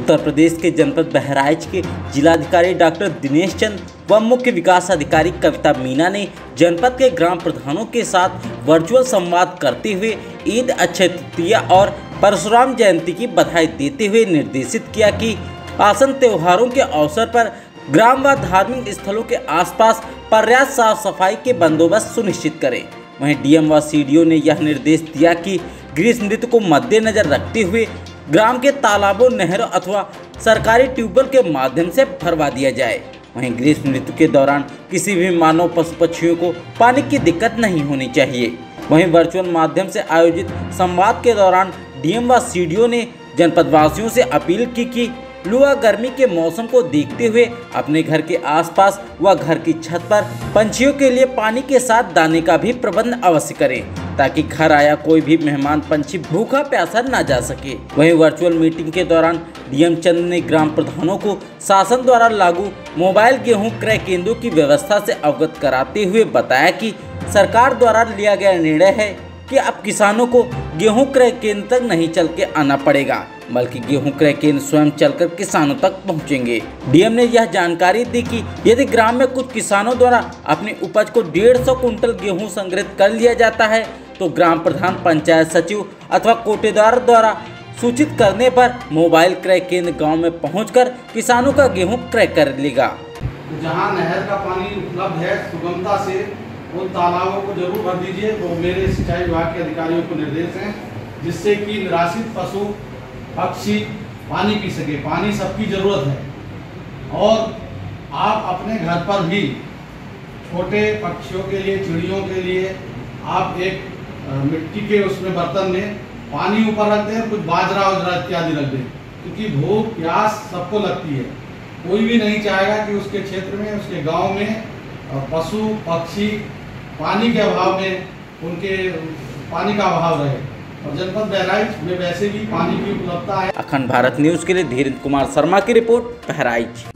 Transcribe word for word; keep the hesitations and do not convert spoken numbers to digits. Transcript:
उत्तर प्रदेश के जनपद बहराइच के जिलाधिकारी डॉक्टर दिनेश चंद व मुख्य विकास अधिकारी कविता मीना ने जनपद के ग्राम प्रधानों के साथ वर्चुअल संवाद करते हुए ईद अक्षय तृतीया और परशुराम जयंती की बधाई देते हुए निर्देशित किया कि आसन त्योहारों के अवसर पर ग्राम व धार्मिक स्थलों के आसपास पर्याप्त साफ सफाई के बंदोबस्त सुनिश्चित करें। वहीं डीएम व सीडीओ ने यह निर्देश दिया कि ग्रीष्म ऋतु को मद्देनजर रखते हुए ग्राम के तालाबों, नहरों अथवा सरकारी ट्यूबवेल के माध्यम से भरवा दिया जाए। वहीं ग्रीष्म ऋतु के दौरान किसी भी मानव पशु पक्षियों को पानी की दिक्कत नहीं होनी चाहिए। वहीं वर्चुअल माध्यम से आयोजित संवाद के दौरान डीएम व सीडीओ ने जनपदवासियों से अपील की कि लुआ गर्मी के मौसम को देखते हुए अपने घर के आसपास व घर की छत पर पंछियों के लिए पानी के साथ दाने का भी प्रबंध अवश्य करें, ताकि घर आया कोई भी मेहमान पंछी भूखा प्यासा न जा सके। वहीं वर्चुअल मीटिंग के दौरान डीएम चंद ने ग्राम प्रधानों को शासन द्वारा लागू मोबाइल गेहूं क्रय केंद्रों की व्यवस्था से अवगत कराते हुए बताया कि सरकार द्वारा लिया गया निर्णय है कि अब किसानों को गेहूं क्रय केंद्र तक नहीं चल के आना पड़ेगा, बल्कि गेहूं क्रय केंद्र स्वयं चलकर किसानों तक पहुंचेंगे। डीएम ने यह जानकारी दी कि यदि ग्राम में कुछ किसानों द्वारा अपनी उपज को डेढ़ सौ कुंटल गेहूं संग्रहित कर लिया जाता है तो ग्राम प्रधान, पंचायत सचिव अथवा कोटेदार द्वारा सूचित करने पर मोबाइल क्रय केंद्र गाँव में पहुँच किसानों का गेहूँ क्रय कर लेगा। जहाँ नहर का पानी उपलब्ध है सुगमता से उन तालाबों को जरूर भर दीजिए। तो मेरे सिंचाई विभाग के अधिकारियों को निर्देश हैं जिससे कि निराश्रित पशु पक्षी पानी पी सके। पानी सबकी ज़रूरत है और आप अपने घर पर भी छोटे पक्षियों के लिए, चिड़ियों के लिए आप एक मिट्टी के उसमें बर्तन में पानी ऊपर रख दें, कुछ बाजरा वजरा इत्यादि रख दें, क्योंकि भूख प्यास सबको लगती है। कोई भी नहीं चाहेगा कि उसके क्षेत्र में, उसके गांव में पशु पक्षी पानी के अभाव में उनके पानी का अभाव रहे। और जनपद बहराइच में वैसे भी पानी की उपलब्धता है। अखंड भारत न्यूज के लिए धीरेन्द्र कुमार शर्मा की रिपोर्ट, बहराइच।